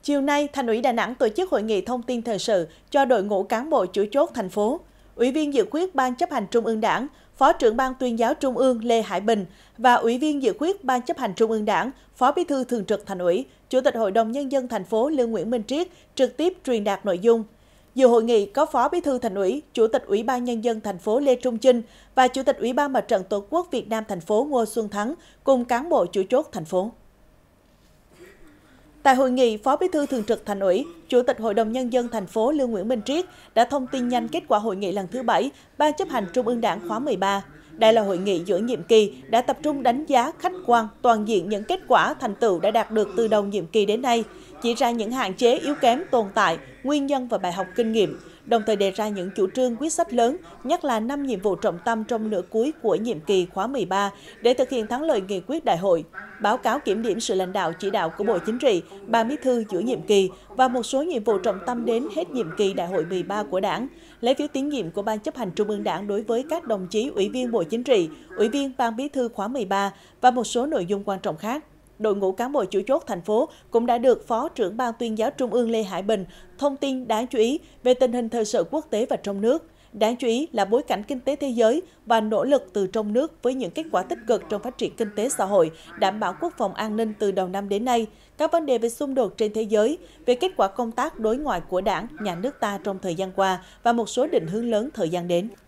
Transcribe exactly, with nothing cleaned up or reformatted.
Chiều nay, Thành ủy Đà Nẵng tổ chức hội nghị thông tin thời sự cho đội ngũ cán bộ chủ chốt thành phố. Ủy viên dự khuyết Ban chấp hành Trung ương Đảng, Phó trưởng Ban Tuyên giáo Trung ương Lê Hải Bình và Ủy viên dự khuyết Ban chấp hành Trung ương Đảng, Phó Bí thư Thường trực Thành ủy, Chủ tịch Hội đồng Nhân dân thành phố Lương Nguyễn Minh Triết trực tiếp truyền đạt nội dung. Dự hội nghị có Phó Bí thư Thành ủy, Chủ tịch Ủy ban Nhân dân thành phố Lê Trung Chinh và Chủ tịch Ủy ban Mặt trận Tổ quốc Việt Nam thành phố Ngô Xuân Thắng cùng cán bộ chủ chốt thành phố. Tại hội nghị, Phó Bí thư Thường trực Thành ủy, Chủ tịch Hội đồng Nhân dân thành phố Lương Nguyễn Minh Triết đã thông tin nhanh kết quả hội nghị lần thứ bảy Ban chấp hành Trung ương Đảng khóa mười ba. Đây là hội nghị giữa nhiệm kỳ đã tập trung đánh giá khách quan toàn diện những kết quả thành tựu đã đạt được từ đầu nhiệm kỳ đến nay, chỉ ra những hạn chế yếu kém tồn tại, nguyên nhân và bài học kinh nghiệm, đồng thời đề ra những chủ trương quyết sách lớn, nhất là năm nhiệm vụ trọng tâm trong nửa cuối của nhiệm kỳ khóa mười ba để thực hiện thắng lợi nghị quyết đại hội, báo cáo kiểm điểm sự lãnh đạo chỉ đạo của Bộ Chính trị, Ban Bí thư giữa nhiệm kỳ và một số nhiệm vụ trọng tâm đến hết nhiệm kỳ đại hội mười ba của Đảng, lấy phiếu tín nhiệm của Ban chấp hành Trung ương Đảng đối với các đồng chí Ủy viên Bộ Chính trị, Ủy viên Ban Bí thư khóa mười ba và một số nội dung quan trọng khác. Đội ngũ cán bộ chủ chốt thành phố cũng đã được Phó trưởng Ban Tuyên giáo Trung ương Lê Hải Bình thông tin đáng chú ý về tình hình thời sự quốc tế và trong nước. Đáng chú ý là bối cảnh kinh tế thế giới và nỗ lực từ trong nước với những kết quả tích cực trong phát triển kinh tế xã hội, đảm bảo quốc phòng an ninh từ đầu năm đến nay, các vấn đề về xung đột trên thế giới, về kết quả công tác đối ngoại của Đảng, Nhà nước ta trong thời gian qua và một số định hướng lớn thời gian đến.